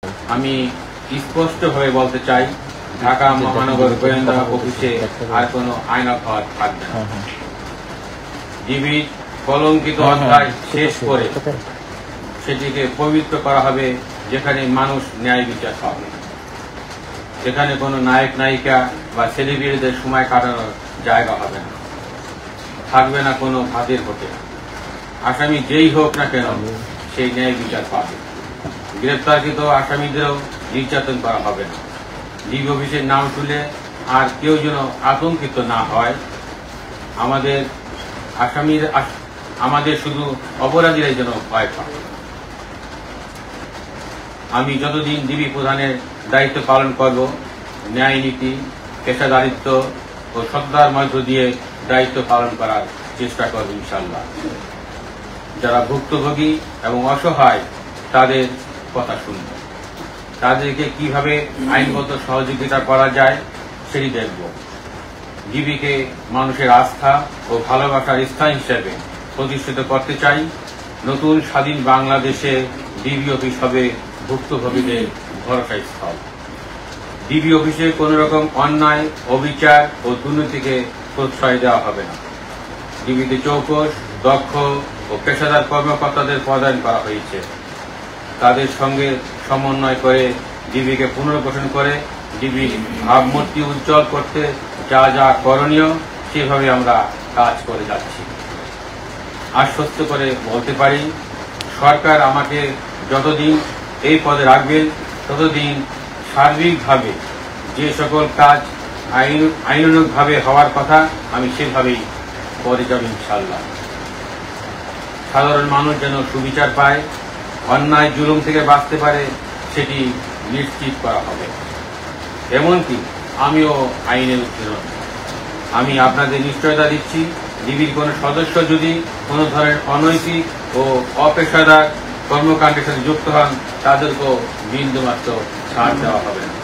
আমি স্পষ্ট হয়ে বলতে চাই, ঢাকা মহানগর গোয়েন্দা অফিসে আর কোনো আইনাঘর থাকবে না। ডিবির কলঙ্কিত অধ্যায় শেষ করে সেটিকে পবিত্র করা হবে, যেখানে মানুষ ন্যায় বিচার পাবে, যেখানে কোনো নায়ক নায়িকা বা সেলিব্রিটিদের সময় কাটানোর জায়গা হবে না, থাকবে না কোনো ভাতের হোটেল। আসামি যেই হোক না কেন সেই ন্যায় বিচার পাবে। গ্রেপ্তারকৃত আসামিদেরও নির্যাতন করা হবে না। ডিবি অফিসের নাম শুনে আর কেউ যেন আতঙ্কিত না হয়। আমাদের শুধু অপরাধীরাই যেন ভয় পায়। আমি যতদিন ডিবি প্রধানের দায়িত্ব পালন করব, ন্যায় নীতি, পেশাদারিত্ব ও সততার মধ্য দিয়ে দায়িত্ব পালন করার চেষ্টা করব ইনশাআল্লাহ। যারা ভুক্তভোগী এবং অসহায় তাদের কথা শুনব, তাদেরকে কিভাবে আইনগত সহযোগিতা করা যায় সেটি দেখব। ডিবিকে মানুষের আস্থা ও ভালোবাসার স্থান হিসেবে প্রতিষ্ঠিত করতে চাই। নতুন স্বাধীন বাংলাদেশে ডিবি অফিস হবে ভুক্তভোগীদের ভরসা স্থল। ডিবি অফিসে কোন রকম অন্যায়, অবিচার ও দুর্নীতিকে প্রশ্রয় দেওয়া হবে না। ডিবিতে চৌকস, দক্ষ ও পেশাদার কর্মকর্তাদের পদায়ন করা হয়েছে। তাদের সঙ্গে সমন্বয় করে ডিবিকে পুনর্গঠন করে ডিবির ভাবমূর্তি উজ্জ্বল করতে যা যা করণীয় সেভাবে আমরা কাজ করে যাচ্ছি। আশ্বস্ত করে বলতে পারি, সরকার আমাকে যতদিন এই পদে রাখবেন ততদিন সার্বিকভাবে যে সকল কাজ আইনানুগভাবে হওয়ার কথা আমি সেভাবেই করে যাব ইনশাআল্লাহ। সাধারণ মানুষ যেন সুবিচার পায়, অন্যায় জুলুম থেকে বাঁচতে পারে, সেটি নিশ্চিত করা হবে। এমনকি আমিও আইনের উত্তীর্ণ। আমি আপনাদের নিশ্চয়তা দিচ্ছি, ডিবির কোনো সদস্য যদি কোনো ধরনের অনৈতিক ও অপেশাদার কর্মকাণ্ডের সাথে যুক্ত হন, তাদেরকেও বিন্দুমাত্র ছাড় দেওয়া হবে না।